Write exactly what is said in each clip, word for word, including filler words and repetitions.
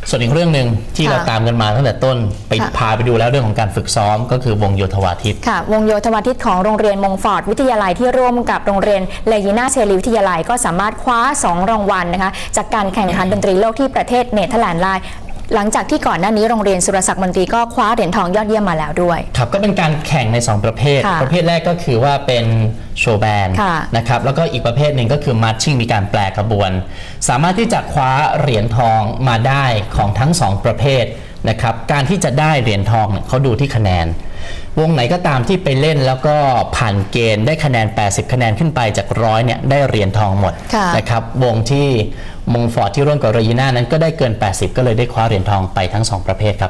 ส่วนอีกเรื่องหนึ่งที่เราตามกันมาตั้งแต่ต้นไปพาไปดูแล้วเรื่องของการฝึกซ้อมก็คือวงโยธวาทิตค่ะวงโยธวาทิตของโรงเรียนมงฟอร์ดวิทยาลัยที่ร่วมกับโรงเรียนเลยีน่าเชลีวิทยาลัยก็สามารถคว้าสองรางวัลนะคะจากการแข่งขันดนตรีโลกที่ประเทศเนเธอร์แลนด์ได้หลังจากที่ก่อนหน้านี้โรงเรียนสุรศักดิ์มนตรีก็คว้าเหรียญทองยอดเยี่ยมมาแล้วด้วยครับก็เป็นการแข่งในสองประเภทประเภทแรกก็คือว่าเป็นโชว์แบนด์นะครับแล้วก็อีกประเภทหนึ่งก็คือมาร์ชชิ่งมีการแปลขบวนสามารถที่จะคว้าเหรียญทองมาได้ของทั้งสองประเภทนะครับการที่จะได้เหรียญทองเขาดูที่คะแนนวงไหนก็ตามที่ไปเล่นแล้วก็ผ่านเกณฑ์ได้คะแนนแปดสิบคะแนนขึ้นไปจากร้อยเนี่ยได้เหรียญทองหมดนะครับวงที่มงฟอร์ดที่ร่วมกับเรยีน่านั้นก็ได้เกินแปดสิบก็เลยได้คว้าเหรียญทองไปทั้งสองประเภทครับ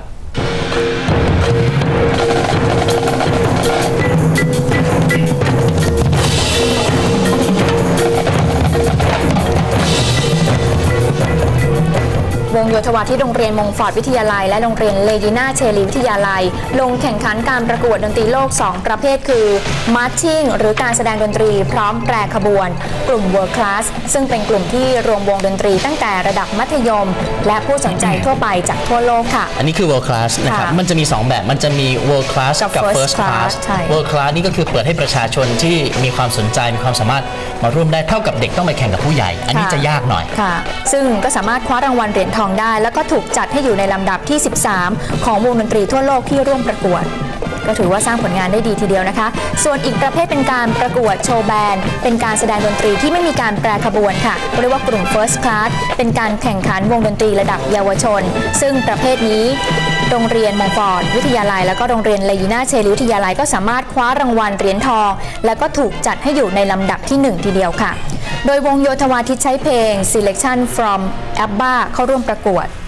วงโยธวาทิตโรงเรียนมงฟอร์ดวิทยาลัยและโรงเรียนเลยีน่าเชลีวิทยาลัยลงแข่งขันการประกวดดนตรีโลกสองประเภทคือมาร์ชชิ่งหรือการแสดงดนตรีพร้อมแปรขบวนกลุ่ม World Class ซึ่งเป็นกลุ่มที่รวมวงดนตรีตั้งแต่ระดับมัธยมและผู้สนใจทั่วไปจากทั่วโลกค่ะอันนี้คือ World Class นะครับมันจะมีสองแบบมันจะมี World Class กับ First Class World Class นี่ก็คือเปิดให้ประชาชนที่มีความสนใจมีความสามารถมาร่วมได้เท่ากับเด็กต้องไปแข่งกับผู้ใหญ่อันนี้จะยากหน่อยค่ะซึ่งก็สามารถคว้ารางวัลเหรียญทองได้แล้วก็ถูกจัดให้อยู่ในลำดับที่สิบสามของวงดนตรีทั่วโลกที่ร่วมประกวดก็ถือว่าสร้างผลงานได้ดีทีเดียวนะคะส่วนอีกประเภทเป็นการประกวดโชว์แบนด์เป็นการแสดงดนตรีที่ไม่มีการแปรขบวนค่ะเรียกว่ากลุ่ม First Class เป็นการแข่งขันวงดนตรีระดับเยาวชนซึ่งประเภทนี้โรงเรียนมงฟอร์ดวิทยาลัยแล้วก็โรงเรียนเลยีน่าเชลีวิทยาลัยก็สามารถคว้ารางวัลเหรียญทองแล้วก็ถูกจัดให้อยู่ในลำดับที่หนึ่งทีเดียวค่ะโดยวงโยธวาทิตใช้เพลง Selection from ABBA เข้าร่วมประกวด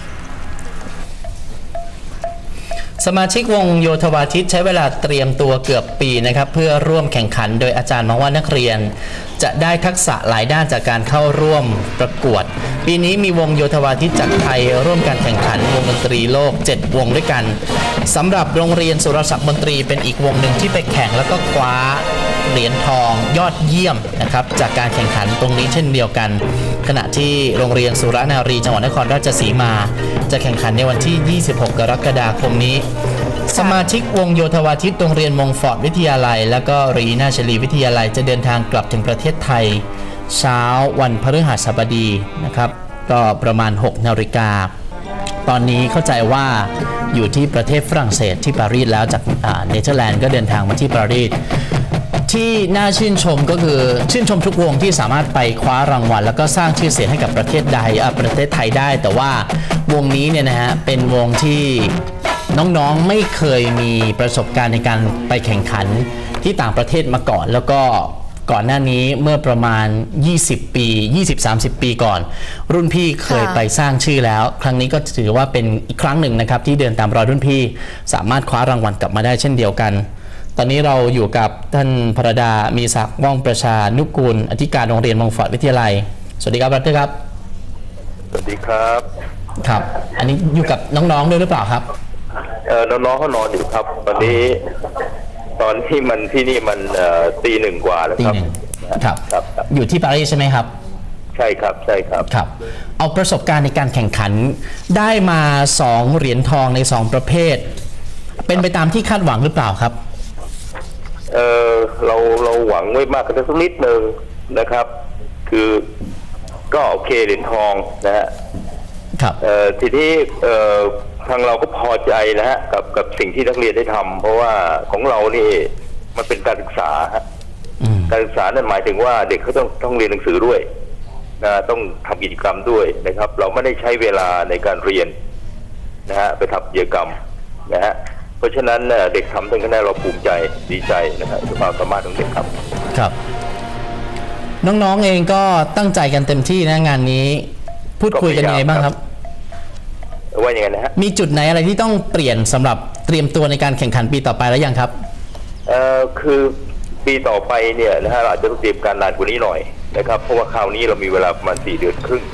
สมาชิกวงโยธวาทิตใช้เวลาเตรียมตัวเกือบปีนะครับเพื่อร่วมแข่งขันโดยอาจารย์มองว่านักเรียนจะได้ทักษะหลายด้านจากการเข้าร่วมประกวดปีนี้มีวงโยธวาทิตจากไทยร่วมการแข่งขันวงดนตรีโลกเจ็ดวงด้วยกันสำหรับโรงเรียนสุรศักดิ์มนตรีเป็นอีกวงหนึ่งที่ไปแข่งแล้วก็คว้าเหรียญทองยอดเยี่ยมนะครับจากการแข่งขันตรงนี้เช่นเดียวกันขณะที่โรงเรียนสุรนารีจังหวัดนครราชสีมาจะแข่งขันในวันที่ยี่สิบหกกรกฎาคมนี้สมาชิกวงโยธวาทิตโรงเรียนมงฟอร์ดวิทยาลัยและก็เรยีน่าเชลีวิทยาลัยจะเดินทางกลับถึงประเทศไทยเช้าวันพฤหัสบดีนะครับก็ประมาณหกนาฬิกาตอนนี้เข้าใจว่าอยู่ที่ประเทศฝรั่งเศสที่ปารีสแล้วจากเนเธอร์แลนด์ก็เดินทางมาที่ปารีสที่น่าชื่นชมก็คือชื่นชมทุกวงที่สามารถไปคว้ารางวัลแล้วก็สร้างชื่อเสียงให้กับประเทศใดประเทศไทยได้แต่ว่าวงนี้เนี่ยนะฮะเป็นวงที่น้องๆไม่เคยมีประสบการณ์ในการไปแข่งขันที่ต่างประเทศมาก่อนแล้วก็ก่อนหน้านี้เมื่อประมาณยี่สิบปี ยี่สิบ สามสิบ ปีก่อนรุ่นพี่เคยไปสร้างชื่อแล้วครั้งนี้ก็ถือว่าเป็นอีกครั้งหนึ่งนะครับที่เดินตามรอยรุ่นพี่สามารถคว้ารางวัลกลับมาได้เช่นเดียวกันตอนนี้เราอยู่กับท่านพรดามีศักดิ์ว่องประชานุกูลอธิการโรงเรียนมงฟอร์ดวิทยาลัยสวัสดีครับดรครับสวัสดีครับครับอันนี้อยู่กับน้องๆด้วยหรือเปล่าครับเออน้องๆเขานอนอยู่ครับตอนนี้ตอนที่มันที่นี่มันตีหนึ่งกว่าแล้วครับครับครับอยู่ที่ปารีสใช่ไหมครับใช่ครับใช่ครับครับเอาประสบการณ์ในการแข่งขันได้มาสองเหรียญทองในสองประเภทเป็นไปตามที่คาดหวังหรือเปล่าครับเออเราเราหวังไว้มากกันสักนิดนึงนะครับคือก็โอเคเหรียญทองนะฮะครับเอ่อทีนี้เอ่อทางเราก็พอใจนะฮะกับกับสิ่งที่นักเรียนได้ทำเพราะว่าของเรานี่มันเป็นการศึกษาฮะการศึกษานั่นหมายถึงว่าเด็กเขาต้องต้องเรียนหนังสือด้วยนะต้องทำกิจกรรมด้วยนะครับเราไม่ได้ใช้เวลาในการเรียนนะฮะไปทำกิจกรรมนะฮะเพราะฉะนั้นเด็กทำทั้งคณะเราภูมิใจดีใจนะครับความสามารถของเด็กครับครับน้องๆเองก็ตั้งใจกันเต็มที่นะงานนี้พูดคุยกันยังไงบ้างครับว่าอย่างไรนะฮะมีจุดไหนอะไรที่ต้องเปลี่ยนสำหรับเตรียมตัวในการแข่งขันปีต่อไปแล้วยังครับเอ่อคือปีต่อไปเนี่ยนะฮะเราจะต้องเตรียมการนานกว่านี้หน่อยนะครับเพราะว่าคราวนี้เรามีเวลาประมาณสี่เดือนครึ่ง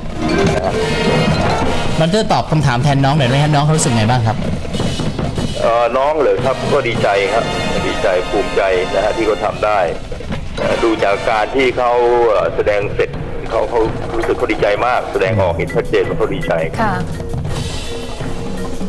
มันจะตอบคำถามแทนน้องหน่อยไหมครับน้องเขารู้สึกไงบ้างครับเอ่อน้องเลยครับก็ดีใจครับดีใจภูมิใจนะฮะที่เขาทำได้ดูจากการที่เขาแสดงเสร็จเขาเขารู้สึกเขาดีใจมากแสดงออกเห็นชัดเจนว่าเขาดีใจค่ะ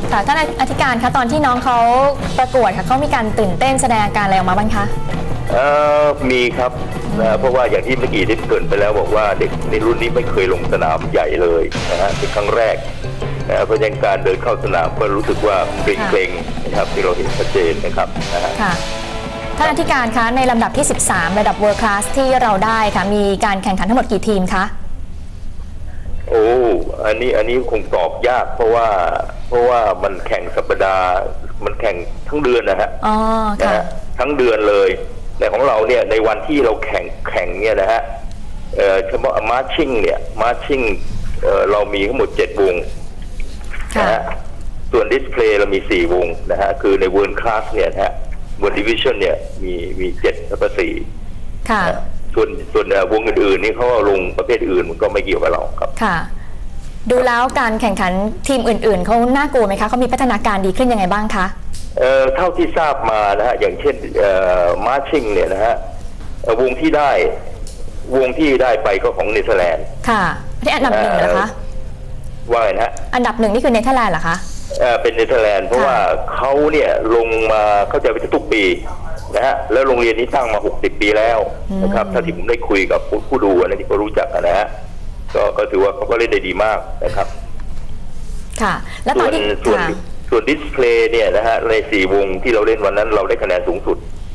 ค่ะท่านอธิการคะตอนที่น้องเขาประกวดค่ะเขามีการตื่นเต้นแสดงอาการอะไรออกมาบ้างคะเอ่อมีครับนะเพราะว่าอย่างที่เมื่อกี้ได้เกริ่นไปแล้วบอกว่าเด็กในรุ่นนี้ไม่เคยลงสนามใหญ่เลยนะฮะเป็นครั้งแรกนะเพราะฉะนั้นการเดินเข้าสนามก็รู้สึกว่าเกรงๆนะครับที่เราเห็นชัดเจนนะครับนะฮะค่ะท่านอธิการคะในลำดับที่สิบสามระดับ World Class ที่เราได้ค่ะมีการแข่งขันทั้งหมดกี่ทีมคะโอ้อันนี้อันนี้คงตอบยากเพราะว่าเพราะว่ามันแข่งสัปดาห์มันแข่งทั้งเดือนนะฮะอ๋อค่ะทั้งเดือนเลยแต่ของเราเนี่ยในวันที่เราแข่งแข่งเนี่ยนะฮะเอ่อเฉพาะมาร์ชิ่งเนี่ยมาร์ชิ่งเอ่อเรามีทั้งหมดเจ็ดวงนะฮะส่วนดิสเพลย์เรามีสี่วงนะฮะคือใน World Class เนี่ยนะฮะ World Division เนี่ยมีมีเจ็ดแล้วก็สี่ค่ะส่วนส่วนวงอื่นๆนี่เขาลงประเภทอื่นมันก็ไม่เกี่ยวกับเราครับค่ะดูแล้วการแข่งขันทีมอื่นๆเขาน่ากลัวไหมคะเขามีพัฒนาการดีขึ้นยังไงบ้างคะเอ่อเท่าที่ทราบมานะฮะอย่างเช่นเอ่อมาร์ชิ่งเนี่ยนะฮะวงที่ได้วงที่ได้ไปก็ของเนเธอร์แลนด์ค่ะที่อันดับหนึ่งเหรอคะว่าไงนะฮะอันดับหนึ่งนี่คือเนเธอร์แลนด์เหรอคะเอ่อเป็นเนเธอร์แลนด์เพราะว่าเขาเนี่ยลงมาเข้าใจว่าทุกปีนะฮะแล้วโรงเรียนนี้ตั้งมาหกสิบปีแล้วนะครับถ้าที่ผมได้คุยกับผู้ดูนะที่เขารู้จักนะฮะก็ก็ถือว่าเขาก็เล่นได้ดีมากนะครับค่ะแล้วตอนที่ส่วนส่วนดิสเพลย์เนี่ยนะฮะในสี่วงที่เราเล่นวันนั้นเราได้คะแนนสูงสุด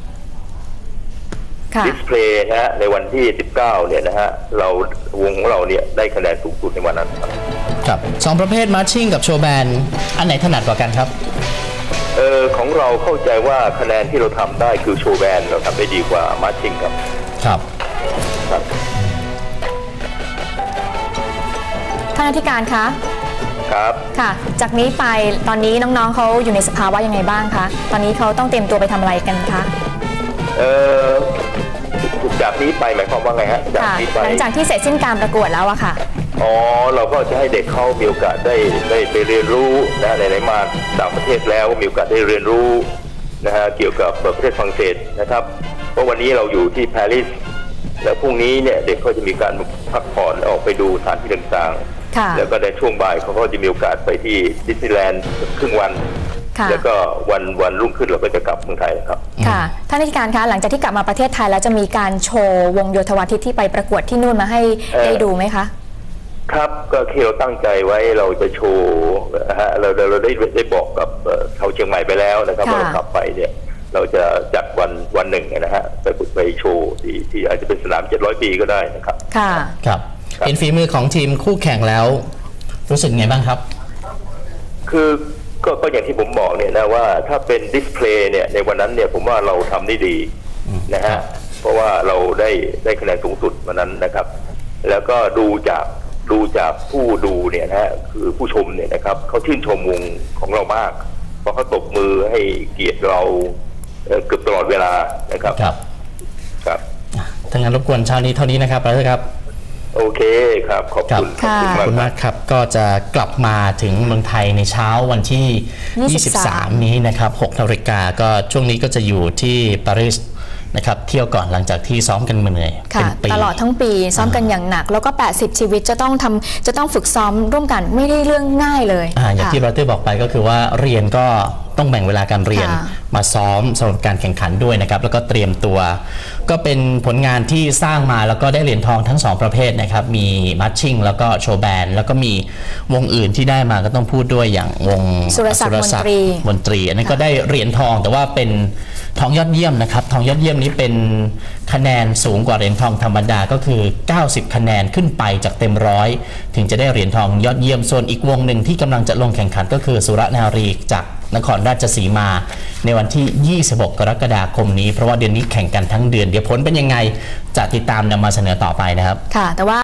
ดิสเพลย์นะฮะในวันที่สิบเก้าเนี่ยนะฮะเราวงของเราเนี่ยได้คะแนนสูงสุดในวันนั้นครับครับสองประเภทมาร์ชิ่งกับโชว์แบนด์อันไหนถนัดกว่ากันครับเออของเราเข้าใจว่าคะแนนที่เราทำได้คือโชว์แบนด์เราทำได้ดีกว่ามาร์ชิ่งครับครับครับท่านอธิการคะครับค่ะจากนี้ไปตอนนี้น้องๆเขาอยู่ในสภาวะยังไงบ้างคะตอนนี้เขาต้องเตรียมตัวไปทำอะไรกันคะเออจากนี้ไปหมายความว่าไงฮะจากนี้ไปหลังจากที่เสร็จสิ้นการประกวดแล้วอะค่ะอ๋อเราก็จะให้เด็กเขามีโอกาสได้ได้ไปเรียนรู้นะไหนๆมาต่างประเทศแล้วมีโอกาสได้เรียนรู้นะฮะเกี่ยวกับประเทศฝรั่งเศสนะครับเพราะวันนี้เราอยู่ที่ปารีสแล้วพรุ่งนี้เนี่ยเด็กเขาจะมีการพักผ่อนออกไปดูสถานที่ต่างๆแล้วก็ในช่วงบ่ายเขาก็จะมีโอกาสไปที่ดิสนีย์แลนด์ครึ่งวันแล้วก็วันวันรุ่งขึ้นเราก็จะกลับเมืองไทยครับค่ะท่านอธิการคะหลังจากที่กลับมาประเทศไทยแล้วจะมีการโชว์วงโยธวาทิตที่ไปประกวดที่นู่นมาให้ได้ดูไหมคะครับก็ที่เราตั้งใจไว้เราจะโชว์นะฮะเราเราได้ได้บอกกับชาวเชียงใหม่ไปแล้วนะครับว่าเรากลับไปเนี่ยเราจะจัดวันวันหนึ่งนะฮะไปไปโชว์ที่ที่อาจจะเป็นสนามเจ็ดร้อยปีก็ได้นะครับค่ะครับเห็นฝีมือของทีมคู่แข่งแล้วรู้สึกไงบ้างครับคือก็ก็อย่างที่ผมบอกเนี่ยนะว่าถ้าเป็นดิสเพลย์เนี่ยในวันนั้นเนี่ยผมว่าเราทำได้ดีนะฮะเพราะว่าเราได้ได้คะแนนสูงสุดวันนั้นนะครับแล้วก็ดูจากดูจากผู้ดูเนี่ยนะฮะคือผู้ชมเนี่ยนะครับเขาชื่นชมวงของเรามากเพราะเขาตบมือให้เกียรติเราเกือบตลอดเวลานะครับครับครับถ้างั้นรบกวนเช้านี้เท่านี้นะครับไปเลยครับโอเคครับขอบคุณขอบคุณมากครับก็จะกลับมาถึงเมืองไทยในเช้าวันที่ยี่สิบสามนี้นะครับหกนาฬิกาก็ช่วงนี้ก็จะอยู่ที่ปารีสนะครับเที่ยวก่อนหลังจากที่ซ้อมกันมาเหนื่อยค่ะตลอดทั้งปีซ้อมกันอย่างหนักแล้วก็แปดสิบชีวิตจะต้องทำจะต้องฝึกซ้อมร่วมกันไม่ได้เรื่องง่ายเลยอ่าอย่างที่บราเตอร์บอกไปก็คือว่าเรียนก็ต้องแบ่งเวลาการเรียนมาซ้อมสำหรับการแข่งขันด้วยนะครับแล้วก็เตรียมตัวก็เป็นผลงานที่สร้างมาแล้วก็ได้เหรียญทองทั้งสองประเภทนะครับมีมาร์ชิ่งแล้วก็โชว์แบนด์แล้วก็มีวงอื่นที่ได้มาก็ต้องพูดด้วยอย่างวงสุรศักดิ์มนตรีอันนี้ก็ได้เหรียญทองแต่ว่าเป็นทองยอดเยี่ยมนะครับทองยอดเยี่ยมนี้เป็นคะแนนสูงกว่าเหรียญทองธรรมดาก็คือเก้าสิบคะแนนขึ้นไปจากเต็มร้อยถึงจะได้เหรียญทองยอดเยี่ยมส่วนอีกวงหนึ่งที่กำลังจะลงแข่งขันก็คือสุรนารีจากนครราชสีมาในวันที่ยี่สิบหกกรกฎาคมนี้เพราะว่าเดือนนี้แข่งกันทั้งเดือนเดี๋ยวผลเป็นยังไงจะติดตามนำมาเสนอต่อไปนะครับค่ะแต่ว่า